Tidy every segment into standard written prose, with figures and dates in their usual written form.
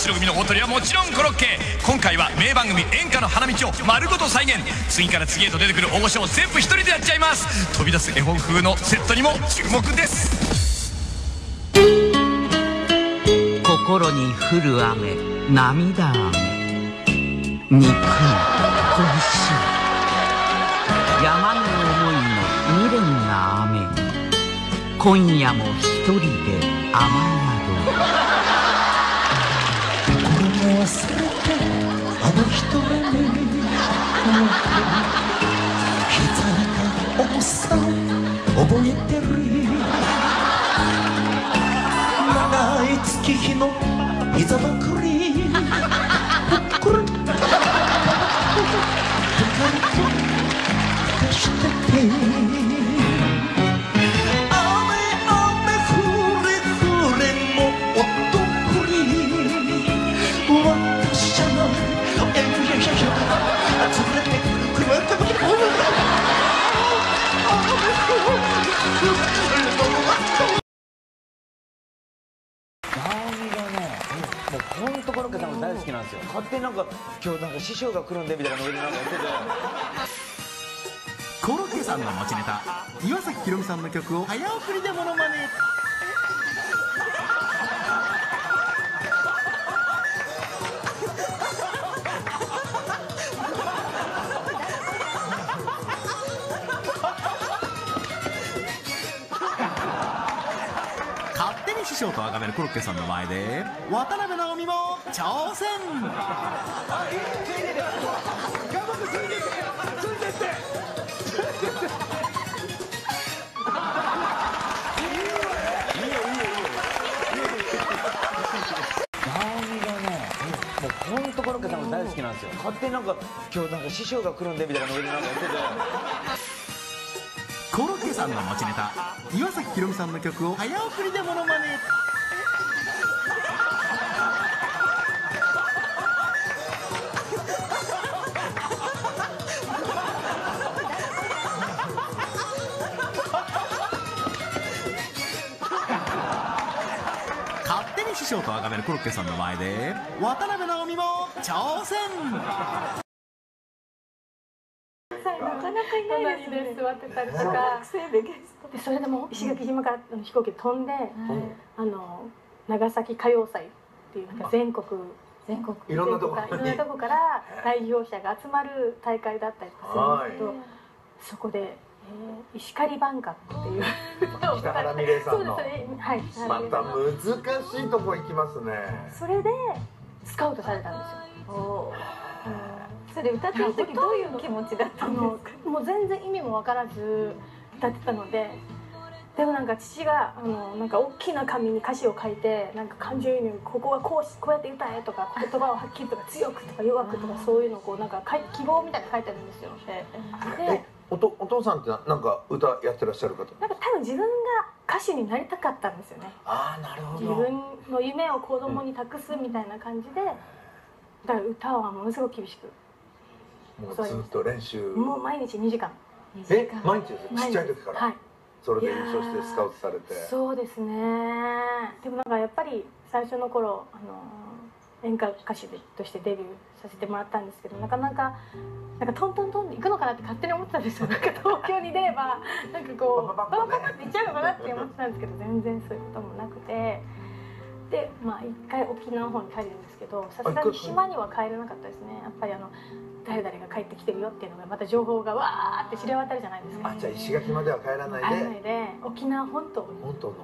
白組の大トリはもちろんコロッケ。今回は名番組演歌の花道を丸ごと再現。次から次へと出てくる大御所を全部一人でやっちゃいます。飛び出す絵本風のセットにも注目です。 心に降る雨、涙雨、憎い、恋しい、山の思いの未練な雨に今夜も一人で雨宿心も忘れてあの人に膝が重さ覚えてる。長い月日の膝ばかりぷっくりぷかりとしててほんとコロッケさんが大好きなんですよ。勝手になんか今日なんか師匠が来るんでみたいなノリでなんかやってて、 コロッケさんの持ちネタ、岩崎宏美さんの曲を早送りでモノマネ。勝手に師匠と崇めるコロッケさんの前で渡辺直美も挑戦。 ほんとコロッケさんが大好きなんですよ。勝手になんか今日なんか師匠が来るんでみたいなノリでなんかやってて、 コロッケさんの持ちネタ、岩崎宏美さんの曲を早送りでモノマネ。勝手に師匠と崇めるコロッケさんの前で渡辺直美も挑戦。 なかなかいないですね。座ってたりとかで、それでも石垣島から飛行機飛んで、長崎歌謡祭っていうなんか全国いろんなとこから来場者が集まる大会だったりとかするんですけど、そこで石狩挽歌っていう北原美玲さんのはい、 また難しいとこ行きますね。 それでスカウトされたんですよ。 それ歌ってる時どういう気持ちだったの？ もう全然意味も分からず歌ってたので、でもなんか父がなんか大きな紙に歌詞を書いて、なんか感情移入、ここはこうやって歌えとか、言葉をはっきりとか強くとか弱くとか、そういうのをこうなんか希望みたいなの書いてあるんですよ。でお父さんってなんか歌やってらっしゃる方？ なんか多分自分が歌手になりたかったんですよね。 ああ、なるほど。 自分の夢を子供に託すみたいな感じで、だから歌はものすごく厳しく。 もうずっと練習。 もう毎日2時間。 毎日です。ちっちゃい時から。はい。それで優勝してスカウトされて。 そうですね。でもなんかやっぱり最初の頃演歌歌手としてデビューさせてもらったんですけど、なかなかトントントンで行くのかなって勝手に思ってたんですよ。なんか東京に出ればなんかこうババババって行っちゃうのかなって思ってたんですけど、全然そういうこともなくて。で一回沖縄の方に帰るんですけど、さすがに島には帰れなかったですね。やっぱり誰々が帰ってきてるよっていうのがまた情報がわーって知れ渡るじゃないですか。 あ、じゃあ石垣までは帰らないで沖縄本島の方で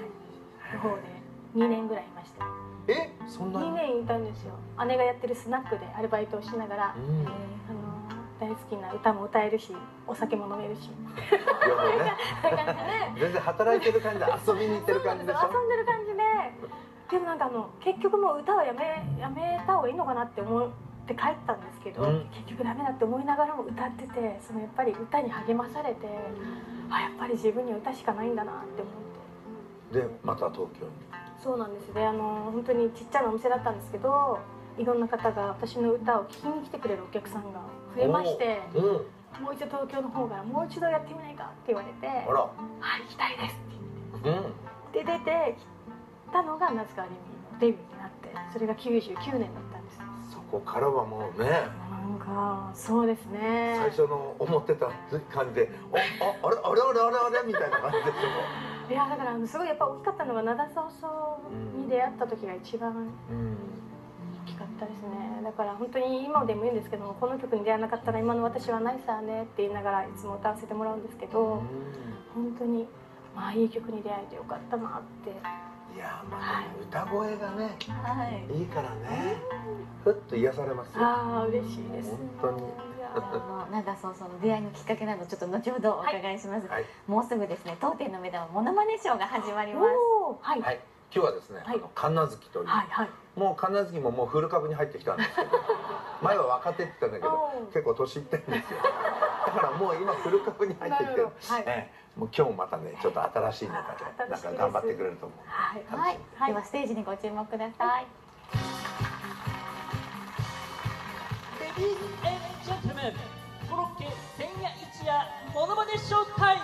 2年ぐらいいました。 そんな 2年いたんですよ。姉がやってるスナックでアルバイトをしながら、大好きな歌も歌えるし、お酒も飲めるし、 全然働いてる感じで遊びに行ってる感じでしょ。 遊んでる感じで。でもなんか結局もう歌はやめた方がいいのかなって思って帰ったんですけど、結局ダメだって思いながらも歌ってて、やっぱり歌に励まされて、やっぱり自分には歌しかないんだなって思って。 でまた東京に。 そうなんです。で本当にちっちゃなお店だったんですけど、いろんな方が私の歌を聴きに来てくれるお客さんが増えまして、もう一度東京の方からもう一度やってみないかって言われて、はい、行きたいですって言って、で出てきたのが夏川りみのデビューになって、それが99年だったんです。 そこからはもうね、 なんかそうですね、 最初の思ってた感じであれみたいな感じでしょ。 いやだからすごいやっぱ大きかったのが灘そうそうに出会った時が一番大きかったですね。だから本当に今でも言うんですけども、この曲に出会わなかったら今の私はないさねって言いながらいつも歌わせてもらうんですけど、本当にまあいい曲に出会えてよかったなって。 いやまあ歌声がね、 はいいいからね、ふっと癒されますよ。 ああ嬉しいです。 本当に。 灘そうそうの出会いのきっかけなどちょっと後ほどお伺いします。 はい、 もうすぐですね、当店の目玉モノマネショーが始まります。 はい、 はい、今日はですね、神奈月という、もう神奈月ももうフル株に入ってきたんですけど、前は若手って言ったんだけど結構年いってるんですよ。だからもう今フル株に入ってきてる。もう今日またねちょっと新しいネタでなんか頑張ってくれると思う。 はい、ではステージにご注目ください。 レディース&ジェントルメン、コロッケ千夜一夜モノマネショータイム。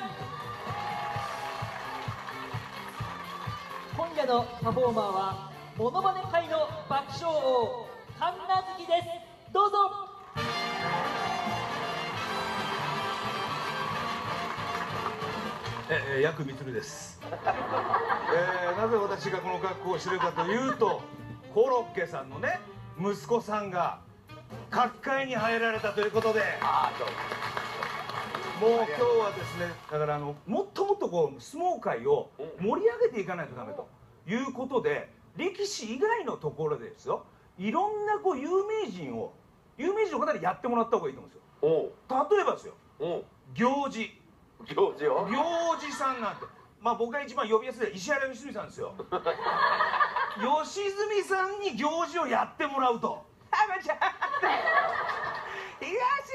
今夜のパフォーマーはモノマネ界の爆笑王神奈月です。どうぞ。 ヤクミツルです。なぜ私がこの格好をしてるかというと、コロッケさんのね息子さんが角界に入られたということで、もう今日はですね、だからもっともっとこう相撲界を盛り上げていかないとダメということで、力士以外のところでですよ、いろんなこう有名人の方にやってもらった方がいいと思うんですよ。例えばですよ、行司さんなんて、まあ僕が一番呼びやすい石原良純さんですよ。良純さんに行司をやってもらうと、あまちゃん東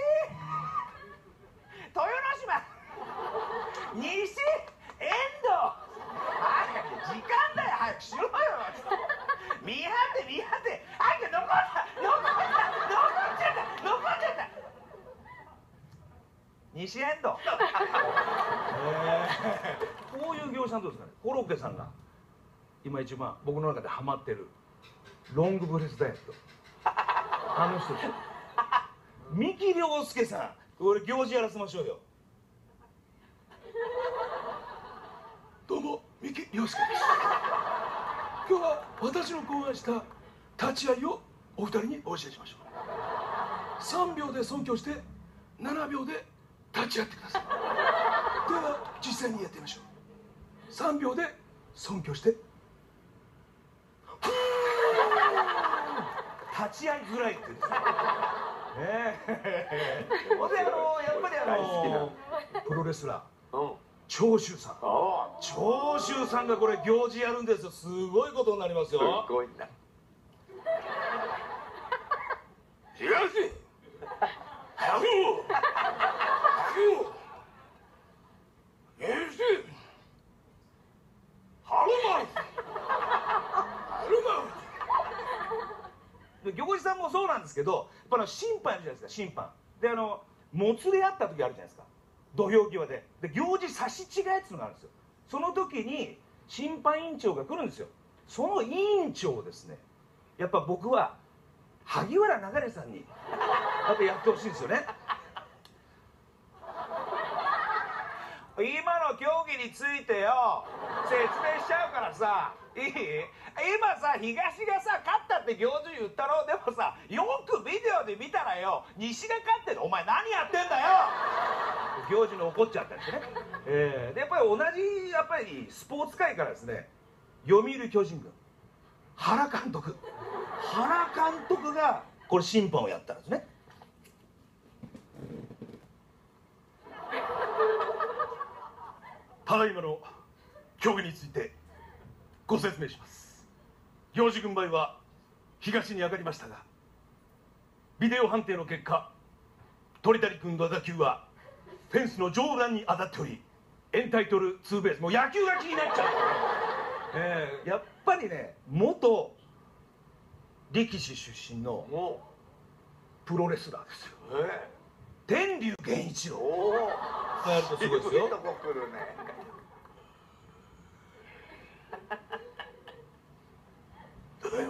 豊ノ島西遠藤、時間だよ、早くしろよ。見張って早く残っちゃった西遠藤。こういう業者さんどうですかね。コロッケさんが今一番僕の中でハマってるロングブレスダイエット、あの人ですよ。三木亮介さん、俺行事やらせましょうよ。どうも三木亮介です。今日は私の考案した立ち合いをお二人にお教えしましょう。3秒で尊敬して7秒で立ち会ってください。では実際にやってみましょう。3秒で尊敬して立ち会いづらいって言うんですよ。ほんでやっぱりプロレスラー長州さんがこれ行事やるんですよ。すごいことになりますよ。すごいな。東早く行司さんもそうなんですけど、やっぱ審判いるじゃないですか。審判でもつれ合った時あるじゃないですか、土俵際で行司差し違えっていうのがあるんですよ。その時に審判委員長が来るんですよ。その委員長をですね、やっぱ僕は萩原流さんにやってほしいんですよね。今の競技についてよ説明しちゃうからさ、いい？今さ東がさ勝ったって行事言ったろ。でもさよくビデオで見たらよ西が勝ってる。お前何やってんだよ。行事の怒っちゃったりしてね。でやっぱり同じスポーツ界からですね、読売巨人軍原監督がこれ審判をやったんですね。ただいまの競技についてご説明します。行司軍配は東に上がりましたが、ビデオ判定の結果、鳥谷君の打球はフェンスの上段に当たっており、エンタイトルツーベース。もう野球が気になっちゃう。やっぱりね、元力士出身のプロレスラーですよ。天竜源一郎やるとすごいですよ。ただ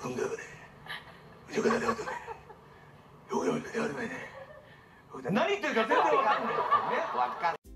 군대 그래. 이제 그다 내가 그래. 여기 오니까 내가 그래.何言ってるか全然わかんない。